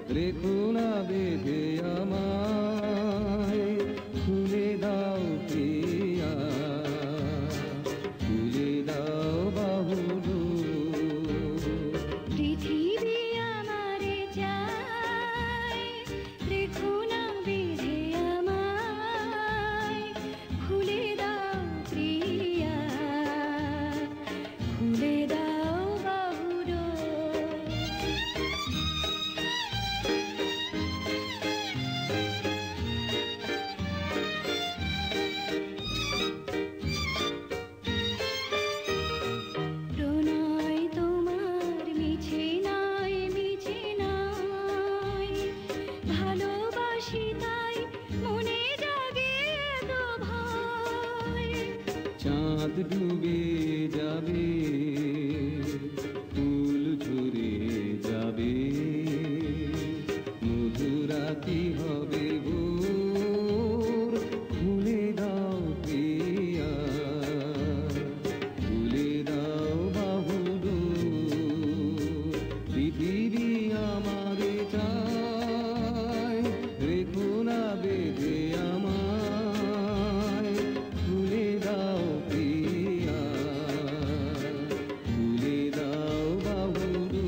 রেখো না বেঁধে আমায়, খুলে দাও প্রিয়া, খুলে দাও বাহুডোর। পৃথিবী আমারে চায়, রেখো না বেঁধে আমায়, খুলে দাও প্রিয়া, খুলে দাও বাহুডোর। প্রণয় তোমার মিছে নাই, মিছে নাই, ভালোবাসি তাই মনে জাগে এত ভয়। চাঁদ ডুবে যাবে, ফুল ঝরে যাবে, মধুরাতি হবে ভোর। খুলে দাও প্রিয়া, খুলে দাও বাহুডোর। পৃথিবী আমারে চায়, রেখো না বেঁধে আমায়, খুলে দাও প্রিয়া, খুলে দাও বাহুডোর।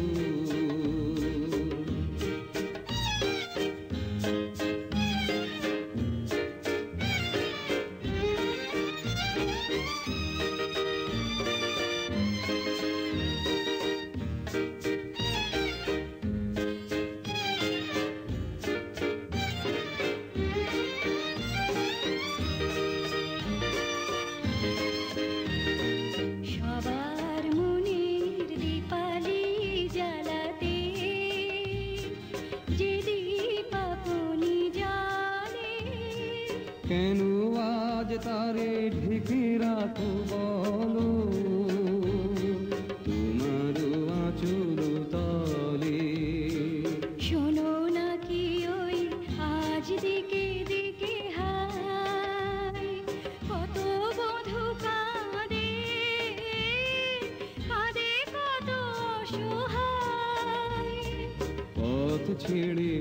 সবার মনের দীপালি জ্বালাতে, যে দীপ আপনি জ্বালে, কেন আজ তারে ঢেকে রাখো বলো, তোমার আঁচল তলে। শোনো নাকি ওই আজ দিকে দিকে হায়, কত বধূ কাঁদে, কাঁদে কত অসহায়। পথ ছেড়ে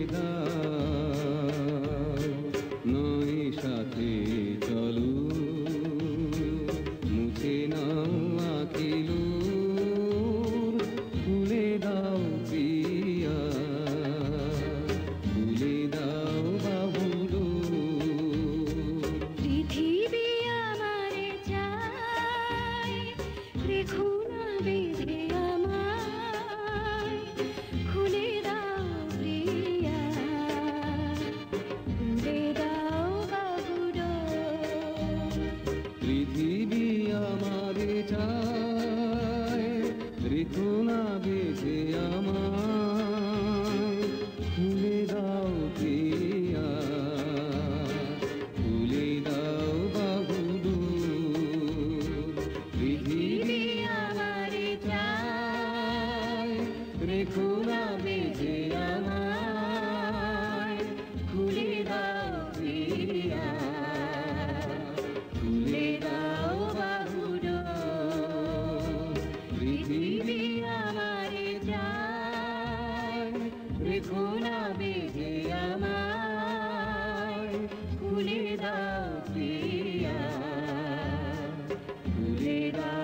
দাও, নয় সাথে চলো, মুছে নাও আঁকিলো। খুলে দাও প্রিয়া, খুলে দাও বাহুডোর। পৃথিবী আমারে চায়, রেখো না বেঁধে আমায়, খুলে দাও প্রিয়া, খুলে দাও বাহুডোর। পৃথিবী আমারে চায়, রেখো না বেঁধে আমায়, খুলে দাও প্রিয়া, খুলে দাও বাহুডোর। পৃথিবী আমারে চায়, রেখো না বেঁধে আমায়, খুলে দাও প্রিয়া, খুলে দাও বাহুডোর। পৃথিবী আমারে চায়, রেখো না বেঁধে আমায়, খুলে দাও প্রিয়া, খুলে দাও।